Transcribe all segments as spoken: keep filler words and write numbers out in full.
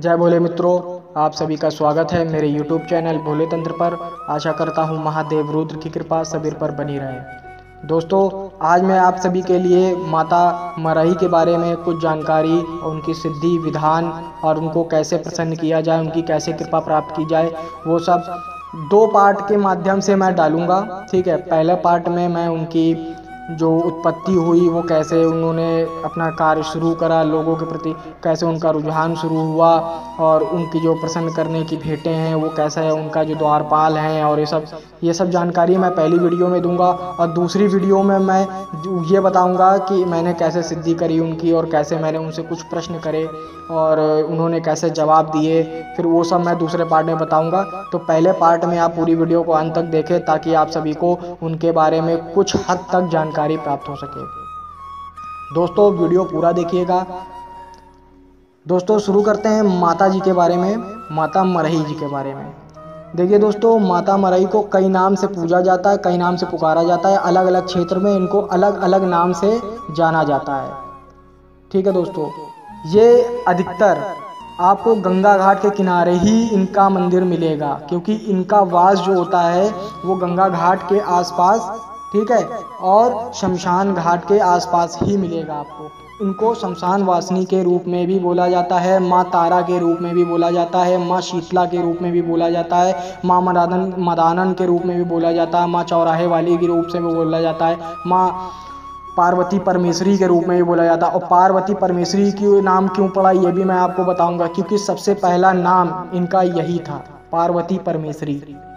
जय भोले मित्रों, आप सभी का स्वागत है मेरे यूट्यूब चैनल भोले तंत्र पर। आशा करता हूँ महादेव रुद्र की कृपा सभी पर बनी रहे। दोस्तों, आज मैं आप सभी के लिए माता मरही के बारे में कुछ जानकारी और उनकी सिद्धि विधान और उनको कैसे प्रसन्न किया जाए, उनकी कैसे कृपा प्राप्त की जाए, वो सब दो पार्ट के माध्यम से मैं डालूंगा। ठीक है, पहले पार्ट में मैं उनकी जो उत्पत्ति हुई, वो कैसे उन्होंने अपना कार्य शुरू करा, लोगों के प्रति कैसे उनका रुझान शुरू हुआ, और उनकी जो प्रसन्न करने की भेंटें हैं वो कैसा है, उनका जो द्वारपाल हैं, और ये सब ये सब जानकारी मैं पहली वीडियो में दूंगा। और दूसरी वीडियो में मैं ये बताऊंगा कि मैंने कैसे सिद्धि करी उनकी, और कैसे मैंने उनसे कुछ प्रश्न करे और उन्होंने कैसे जवाब दिए, फिर वो सब मैं दूसरे पार्ट में बताऊंगा। तो पहले पार्ट में आप पूरी वीडियो को अंत तक देखें ताकि आप सभी को उनके बारे में कुछ हद तक जानकारी प्राप्त हो सके। दोस्तों, वीडियो पूरा देखिएगा। दोस्तों, शुरू करते हैं माता जी के बारे में, माता मरही जी के बारे में। देखिए दोस्तों, माता मरही को कई नाम से पूजा जाता है, कई नाम से पुकारा जाता है। अलग अलग क्षेत्र में इनको अलग अलग नाम से जाना जाता है। ठीक है दोस्तों, ये अधिकतर आपको गंगा घाट के किनारे ही इनका मंदिर मिलेगा, क्योंकि इनका वास जो होता है वो गंगा घाट के आसपास, ठीक है, और शमशान घाट के आसपास ही मिलेगा आपको। इनको शमशान वासिनी के रूप में भी बोला जाता है, माँ तारा के रूप में भी बोला जाता है, माँ शीतला के रूप में भी बोला जाता है, माँ मदानन मदानन के रूप में भी बोला जाता है, माँ चौराहे वाली के रूप से भी बोला जाता है, माँ पार्वती परमेश्वरी के रूप में भी बोला जाता है। और पार्वती परमेश्वरी की नाम क्यों पड़ा ये भी मैं आपको बताऊंगा, क्योंकि सबसे पहला नाम इनका यही था, पार्वती परमेश्वरी।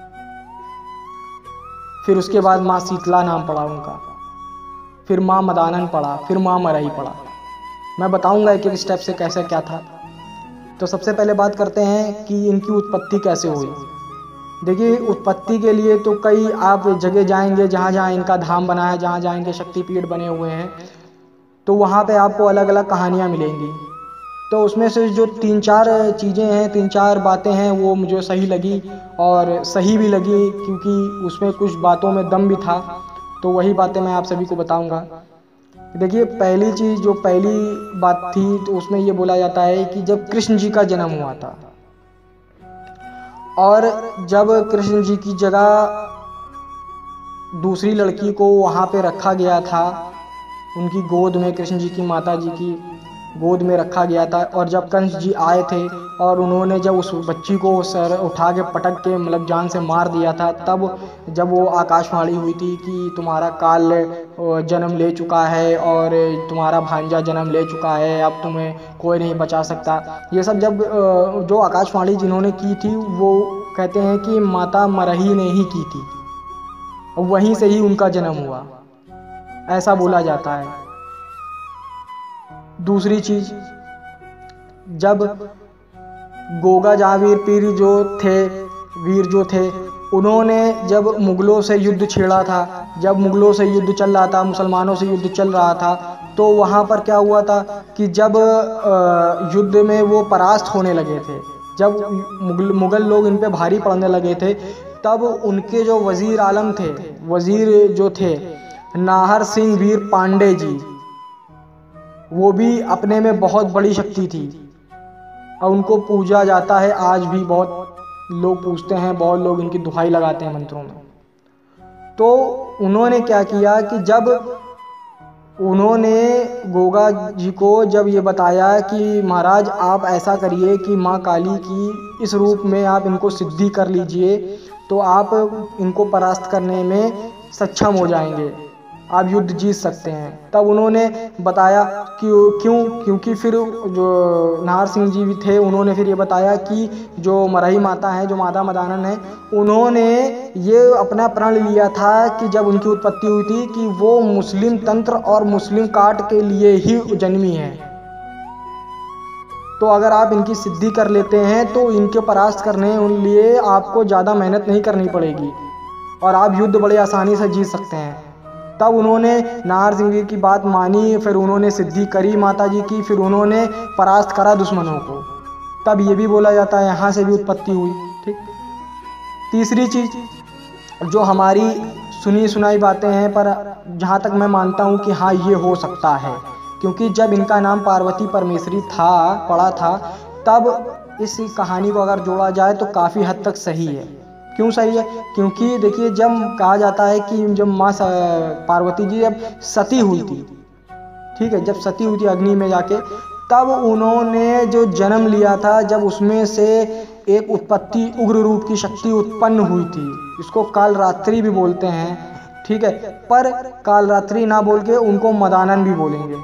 फिर उसके बाद माँ शीतला नाम पड़ा उनका, फिर माँ मदानन पड़ा, फिर माँ मरही पड़ा। मैं बताऊंगा एक एक स्टेप से कैसे क्या था। तो सबसे पहले बात करते हैं कि इनकी उत्पत्ति कैसे हुई। देखिए, उत्पत्ति के लिए तो कई आप जगह जाएंगे जहाँ जहाँ इनका धाम बना है, जहाँ जहाँ इनके शक्तिपीठ बने हुए हैं, तो वहाँ पे आपको अलग अलग कहानियाँ मिलेंगी। तो उसमें से जो तीन चार चीज़ें हैं, तीन चार बातें हैं, वो मुझे सही लगी और सही भी लगी, क्योंकि उसमें कुछ बातों में दम भी था। तो वही बातें मैं आप सभी को बताऊंगा। देखिए, पहली चीज़ जो पहली बात थी, तो उसमें ये बोला जाता है कि जब कृष्ण जी का जन्म हुआ था, और जब कृष्ण जी की जगह दूसरी लड़की को वहाँ पे रखा गया था, उनकी गोद में, कृष्ण जी की माता जी की गोद में रखा गया था, और जब कंस जी आए थे और उन्होंने जब उस बच्ची को सर उठा के पटक के मतलब जान से मार दिया था, तब जब वो आकाशवाणी हुई थी कि तुम्हारा काल जन्म ले चुका है और तुम्हारा भांजा जन्म ले चुका है, अब तुम्हें कोई नहीं बचा सकता। ये सब जब जो आकाशवाणी जिन्होंने की थी, वो कहते हैं कि माता मरही ने ही की थी, वहीं से ही उनका जन्म हुआ, ऐसा बोला जाता है। दूसरी चीज, जब गोगा जहांगीर पीर जो थे, वीर जो थे, उन्होंने जब मुगलों से युद्ध छेड़ा था, जब मुगलों से युद्ध चल रहा था, मुसलमानों से युद्ध चल रहा था, तो वहाँ पर क्या हुआ था कि जब युद्ध में वो परास्त होने लगे थे, जब मुगल मुगल लोग इन पे भारी पड़ने लगे थे, तब उनके जो वजीर आलम थे, वजीर जो थे नाहर सिंह वीर पांडे जी, वो भी अपने में बहुत बड़ी शक्ति थी और उनको पूजा जाता है। आज भी बहुत लोग पूजते हैं, बहुत लोग इनकी दुहाई लगाते हैं मंत्रों में। तो उन्होंने क्या किया कि जब उन्होंने गोगा जी को जब ये बताया कि महाराज आप ऐसा करिए कि माँ काली की इस रूप में आप इनको सिद्धि कर लीजिए, तो आप इनको परास्त करने में सक्षम हो जाएंगे, आप युद्ध जीत सकते हैं। तब उन्होंने बताया कि क्यों, क्योंकि फिर जो नाहर सिंह जी भी थे, उन्होंने फिर ये बताया कि जो मरही माता है, जो माता मदानन है, उन्होंने ये अपना प्रण लिया था कि जब उनकी उत्पत्ति हुई थी कि वो मुस्लिम तंत्र और मुस्लिम काट के लिए ही जन्मी है। तो अगर आप इनकी सिद्धि कर लेते हैं तो इनके परास्त करने के लिए आपको ज़्यादा मेहनत नहीं करनी पड़ेगी और आप युद्ध बड़े आसानी से जीत सकते हैं। तब उन्होंने नाहर सिंह जी की बात मानी, फिर उन्होंने सिद्धि करी माता जी की, फिर उन्होंने परास्त करा दुश्मनों को। तब ये भी बोला जाता है यहाँ से भी उत्पत्ति हुई। ठीक, तीसरी चीज़ जो हमारी सुनी सुनाई बातें हैं, पर जहाँ तक मैं मानता हूँ कि हाँ ये हो सकता है, क्योंकि जब इनका नाम पार्वती परमेश्वरी था पड़ा था, तब इस कहानी को अगर जोड़ा जाए तो काफ़ी हद तक सही है। क्यों सही है? क्योंकि देखिए, जब कहा जाता है कि जब माँ पार्वती जी जब सती हुई थी, ठीक है, जब सती हुई थी अग्नि में जाके, तब उन्होंने जो जन्म लिया था, जब उसमें से एक उत्पत्ति उग्र रूप की शक्ति उत्पन्न हुई थी। इसको कालरात्रि भी बोलते हैं, ठीक है, पर कालरात्रि ना बोल के उनको मदानन भी बोलेंगे।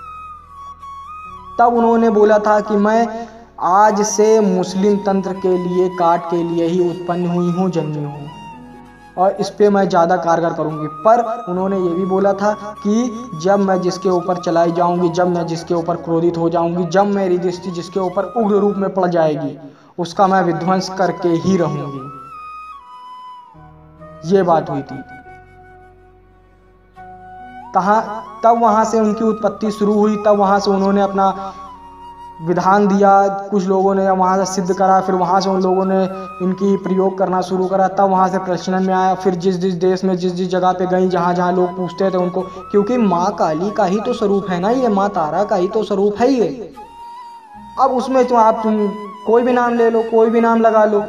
तब उन्होंने बोला था कि मैं आज से मुस्लिम तंत्र के लिए, काट के लिए ही उत्पन्न हुई हूँ, जन्मी हूँ, और इस पे मैं ज़्यादा कारगर करूँगी। पर उन्होंने ये भी बोला था कि जब मैं जिसके ऊपर चलाई जाऊँगी, जब मैं जिसके ऊपर क्रोधित हो जाऊँगी, जब मेरी दृष्टि जिसके ऊपर उग्र रूप में पड़ जाएगी, उसका मैं विध्वंस करके ही रहूँगी। ये बात हुई थी। तहाँ तब वहाँ से उनकी उत्पत्ति शुरू हुई। तब वहाँ से उन्होंने अपना विधान दिया, कुछ लोगों ने वहाँ से सिद्ध करा, फिर वहाँ से उन लोगों ने इनकी प्रयोग करना शुरू करा। तब वहाँ से प्रचलन में आया। फिर जिस जिस देश में, जिस जिस जगह पे गई, जहाँ जहाँ लोग पूछते थे उनको, क्योंकि माँ काली का ही तो स्वरूप है ना ये, माँ तारा का ही तो स्वरूप है ये। अब उसमें तो आप तुम कोई भी नाम ले लो, कोई भी नाम लगा लो,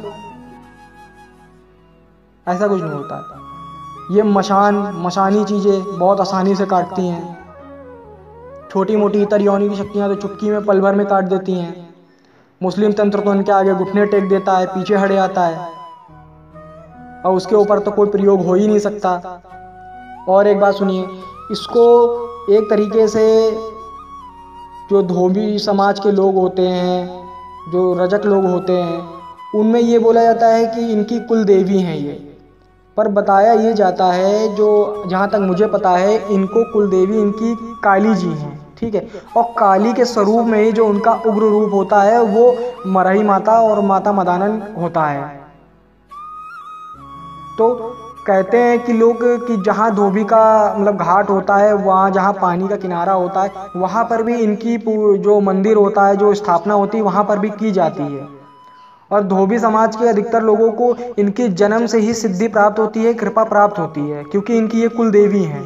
ऐसा कुछ नहीं होता। ये मशान मशानी चीज़ें बहुत आसानी से काटती हैं। छोटी मोटी इतर योनि की शक्तियाँ तो चुटकी में, पल भर में काट देती हैं। मुस्लिम तंत्र तो इनके आगे घुटने टेक देता है, पीछे हट जाता है, और उसके ऊपर तो कोई प्रयोग हो ही नहीं सकता। और एक बात सुनिए, इसको एक तरीके से जो धोबी समाज के लोग होते हैं, जो रजक लोग होते हैं, उनमें ये बोला जाता है कि इनकी कुल देवी हैं ये। पर बताया ये जाता है, जो जहाँ तक मुझे पता है, इनको कुल देवी इनकी काली जी हैं, ठीक है। और काली के स्वरूप में ही जो उनका उग्र रूप होता है वो मरही माता और माता मदानन होता है। तो कहते हैं कि लोग कि जहाँ धोबी का मतलब घाट होता है, वहाँ जहाँ पानी का किनारा होता है, वहाँ पर भी इनकी जो मंदिर होता है, जो स्थापना होती है, वहाँ पर भी की जाती है। और धोबी समाज के अधिकतर लोगों को इनके जन्म से ही सिद्धि प्राप्त होती है, कृपा प्राप्त होती है, क्योंकि इनकी ये कुल देवी हैं।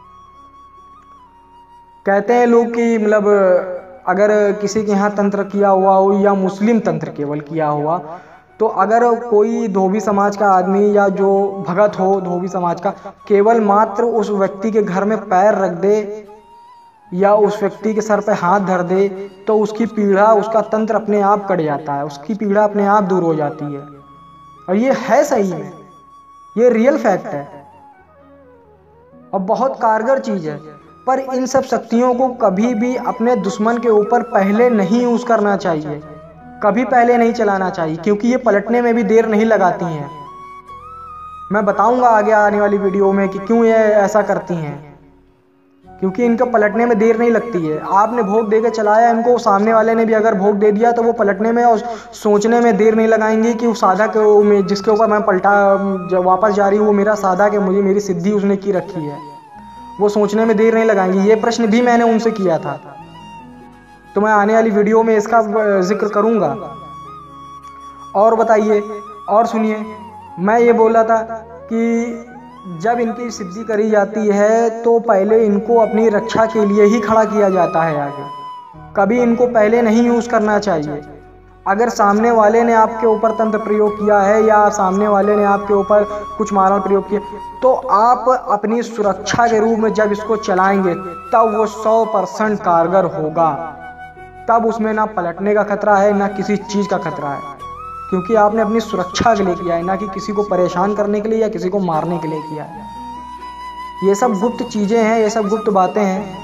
कहते हैं लोग कि मतलब अगर किसी के यहाँ तंत्र किया हुआ हो, या मुस्लिम तंत्र केवल किया हुआ, तो अगर कोई धोबी समाज का आदमी या जो भगत हो धोबी समाज का, केवल मात्र उस व्यक्ति के घर में पैर रख दे या उस व्यक्ति के सर पे हाथ धर दे, तो उसकी पीड़ा, उसका तंत्र अपने आप कट जाता है, उसकी पीड़ा अपने आप दूर हो जाती है। और ये है सही में, ये रियल फैक्ट है और बहुत कारगर चीज़ है। पर इन सब शक्तियों को कभी भी अपने दुश्मन के ऊपर पहले नहीं यूज़ करना चाहिए, कभी पहले नहीं चलाना चाहिए, क्योंकि ये पलटने में भी देर नहीं लगाती हैं। मैं बताऊंगा आगे आने वाली वीडियो में कि क्यों ये ऐसा करती हैं, क्योंकि इनका पलटने में देर नहीं लगती है। आपने भोग दे के चलाया इनको, सामने वाले ने भी अगर भोग दे दिया, तो वो पलटने में और सोचने में देर नहीं लगाएंगे कि वो साधक में जिसके ऊपर मैं पलटा जब वापस जा रही हूँ वो मेरा साधक है, मुझे मेरी सिद्धि उसने की रखी है, वो सोचने में देर नहीं लगाएंगे। ये प्रश्न भी मैंने उनसे किया था, तो मैं आने वाली वीडियो में इसका जिक्र करूँगा। और बताइए, और सुनिए, मैं ये बोला था कि जब इनकी सिद्धि करी जाती है तो पहले इनको अपनी रक्षा के लिए ही खड़ा किया जाता है आगे, कभी इनको पहले नहीं यूज़ करना चाहिए। अगर सामने वाले ने आपके ऊपर तंत्र प्रयोग किया है या सामने वाले ने आपके ऊपर कुछ मारण प्रयोग किया, तो आप अपनी सुरक्षा के रूप में जब इसको चलाएंगे तब वो सौ परसेंट कारगर होगा। तब उसमें ना पलटने का खतरा है, ना किसी चीज़ का खतरा है, क्योंकि आपने अपनी सुरक्षा के लिए किया है, ना कि किसी को परेशान करने के लिए या किसी को मारने के लिए किया है। ये सब गुप्त चीज़ें हैं, ये सब गुप्त बातें हैं।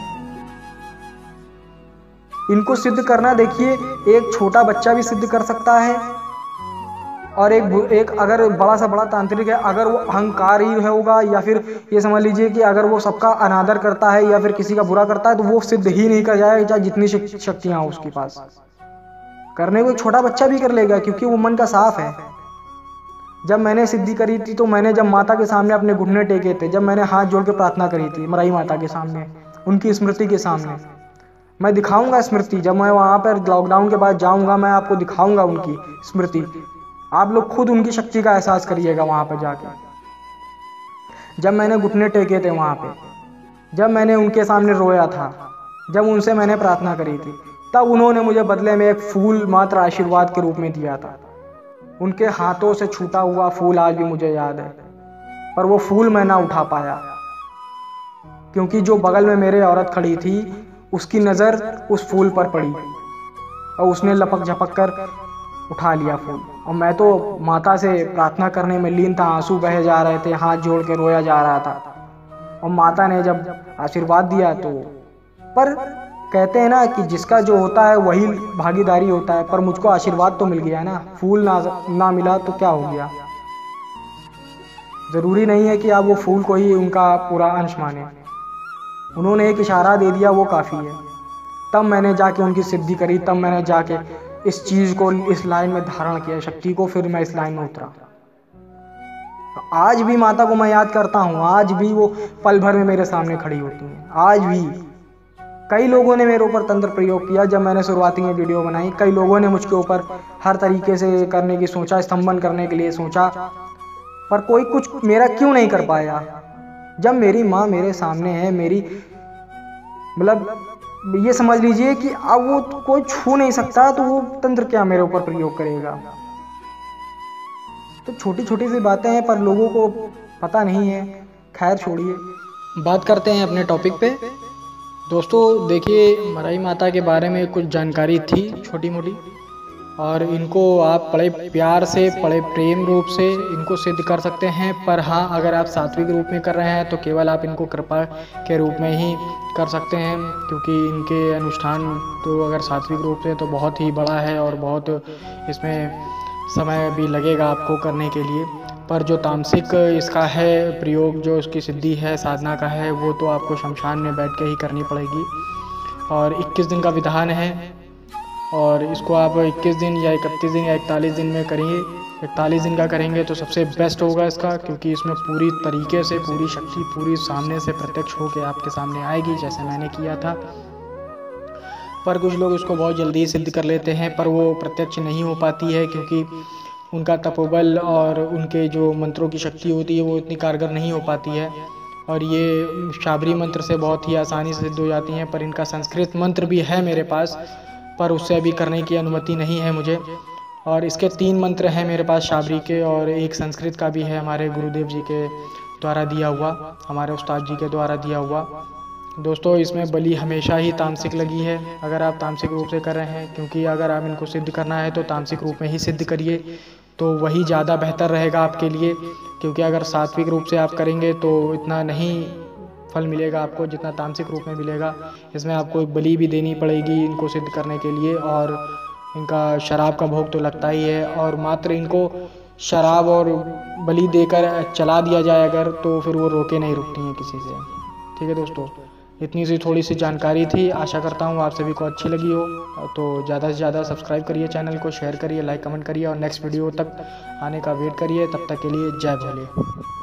इनको सिद्ध करना, देखिए, एक छोटा बच्चा भी सिद्ध कर सकता है, और एक एक अगर बड़ा सा बड़ा तांत्रिक है, अगर वो अहंकार ही होगा, या फिर ये समझ लीजिए कि अगर वो सबका अनादर करता है या फिर किसी का बुरा करता है, तो वो सिद्ध ही नहीं कर जाएगा, चाहे जितनी शक्तियाँ हो उसके पास। करने को एक छोटा बच्चा भी कर लेगा, क्योंकि वो मन का साफ है। जब मैंने सिद्धि करी थी, तो मैंने जब माता के सामने अपने घुटने टेके थे, जब मैंने हाथ जोड़ के प्रार्थना करी थी मराई माता के सामने, उनकी स्मृति के सामने, मैं दिखाऊंगा स्मृति। जब मैं वहाँ पर लॉकडाउन के बाद जाऊँगा, मैं आपको दिखाऊंगा उनकी स्मृति। आप लोग खुद उनकी शक्ति का एहसास करिएगा वहाँ पर जाके। जब मैंने घुटने टेके थे वहाँ पे, जब मैंने उनके सामने रोया था, जब उनसे मैंने प्रार्थना करी थी, तब उन्होंने मुझे बदले में एक फूल मात्र आशीर्वाद के रूप में दिया था। उनके हाथों से छूटा हुआ फूल आज भी मुझे याद है, पर वो फूल मैं ना उठा पाया, क्योंकि जो बगल में मेरे औरत खड़ी थी उसकी नज़र उस फूल पर पड़ी और उसने लपक झपक कर उठा लिया फूल। और मैं तो माता से प्रार्थना करने में लीन था, आंसू बहे जा रहे थे, हाथ जोड़ के रोया जा रहा था। और माता ने जब आशीर्वाद दिया तो, पर कहते हैं ना कि जिसका जो होता है वही भागीदारी होता है, पर मुझको आशीर्वाद तो मिल गया ना, फूल ना ना मिला तो क्या हो गया। ज़रूरी नहीं है कि आप वो फूल को ही उनका पूरा अंश माने। उन्होंने एक इशारा दे दिया, वो काफ़ी है। तब मैंने जाके उनकी सिद्धि करी, तब मैंने जाके इस चीज़ को, इस लाइन में धारण किया, शक्ति को, फिर मैं इस लाइन में उतरा। आज भी माता को मैं याद करता हूँ, आज भी वो पल भर में मेरे सामने खड़ी होती हैं। आज भी कई लोगों ने मेरे ऊपर तंत्र प्रयोग किया। जब मैंने शुरुआती में वीडियो बनाई, कई लोगों ने मुझके ऊपर हर तरीके से करने की सोचा, स्तंभन करने के लिए सोचा, पर कोई कुछ मेरा क्यों नहीं कर पाया। जब मेरी माँ मेरे सामने है, मेरी मतलब ये समझ लीजिए कि अब वो कोई छू नहीं सकता, तो वो तंत्र क्या मेरे ऊपर प्रयोग करेगा। तो छोटी छोटी सी बातें हैं, पर लोगों को पता नहीं है। खैर छोड़िए, बात करते हैं अपने टॉपिक पे। दोस्तों देखिए, मराई माता के बारे में कुछ जानकारी थी छोटी मोटी, और इनको आप बड़े प्यार से, बड़े प्रेम रूप से इनको सिद्ध कर सकते हैं। पर हाँ, अगर आप सात्विक रूप में कर रहे हैं तो केवल आप इनको कृपा के रूप में ही कर सकते हैं, क्योंकि इनके अनुष्ठान तो अगर सात्विक रूप से तो बहुत ही बड़ा है और बहुत इसमें समय भी लगेगा आपको करने के लिए। पर जो तामसिक इसका है प्रयोग, जो इसकी सिद्धि है, साधना का है, वो तो आपको शमशान में बैठ के ही करनी पड़ेगी। और इक्कीस दिन का विधान है, और इसको आप इक्कीस दिन या इकतीस दिन या इकतालीस दिन में करेंगे। इकतालीस दिन का करेंगे तो सबसे बेस्ट होगा इसका, क्योंकि इसमें पूरी तरीके से पूरी शक्ति पूरी सामने से प्रत्यक्ष होकर आपके सामने आएगी, जैसे मैंने किया था। पर कुछ लोग इसको बहुत जल्दी सिद्ध कर लेते हैं, पर वो प्रत्यक्ष नहीं हो पाती है, क्योंकि उनका तपोबल और उनके जो मंत्रों की शक्ति होती है वो इतनी कारगर नहीं हो पाती है। और ये शाबरी मंत्र से बहुत ही आसानी से सिद्ध हो जाती हैं। पर इनका संस्कृत मंत्र भी है मेरे पास, पर उससे अभी करने की अनुमति नहीं है मुझे। और इसके तीन मंत्र हैं मेरे पास शाबरी के, और एक संस्कृत का भी है हमारे गुरुदेव जी के द्वारा दिया हुआ, हमारे उस्ताद जी के द्वारा दिया हुआ। दोस्तों इसमें बलि हमेशा ही तामसिक लगी है, अगर आप तामसिक रूप से कर रहे हैं, क्योंकि अगर आप इनको सिद्ध करना है तो तामसिक रूप में ही सिद्ध करिए, तो वही ज़्यादा बेहतर रहेगा आपके लिए। क्योंकि अगर सात्विक रूप से आप करेंगे तो इतना नहीं फल मिलेगा आपको जितना तामसिक रूप में मिलेगा। इसमें आपको एक बलि भी देनी पड़ेगी इनको सिद्ध करने के लिए, और इनका शराब का भोग तो लगता ही है। और मात्र इनको शराब और बलि देकर चला दिया जाए अगर, तो फिर वो रोके नहीं रुकती हैं किसी से। ठीक है दोस्तों, इतनी सी थोड़ी सी जानकारी थी। आशा करता हूँ आप सभी को अच्छी लगी हो, तो ज़्यादा से ज़्यादा सब्सक्राइब करिए चैनल को, शेयर करिए, लाइक कमेंट करिए, और नेक्स्ट वीडियो तक आने का वेट करिए। तब तक के लिए जय भोले।